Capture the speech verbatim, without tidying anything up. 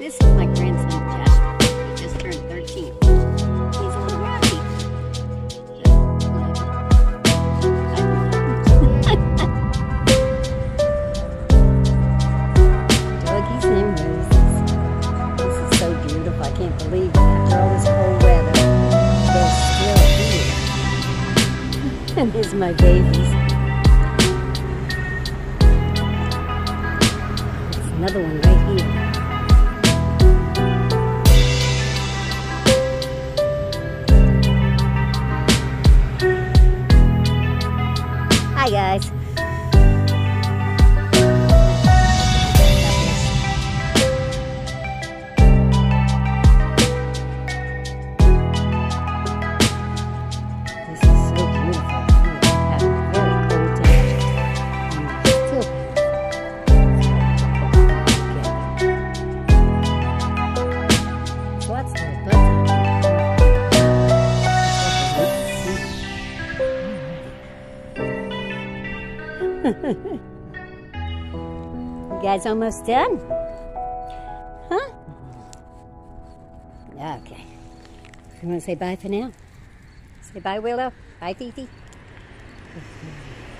This is my grandson, Jasper. He just turned thirteen. He's a little rowdy. Doggies and roses. This is so beautiful. I can't believe it. After all this cold weather, they're still here. And here's my babies. There's another one right here. Hi guys. This is so beautiful. We have a very cold day. And still so what's the button? You guys almost done? Huh? Okay. You want to say bye for now? Say bye, Willow. Bye, Fifi.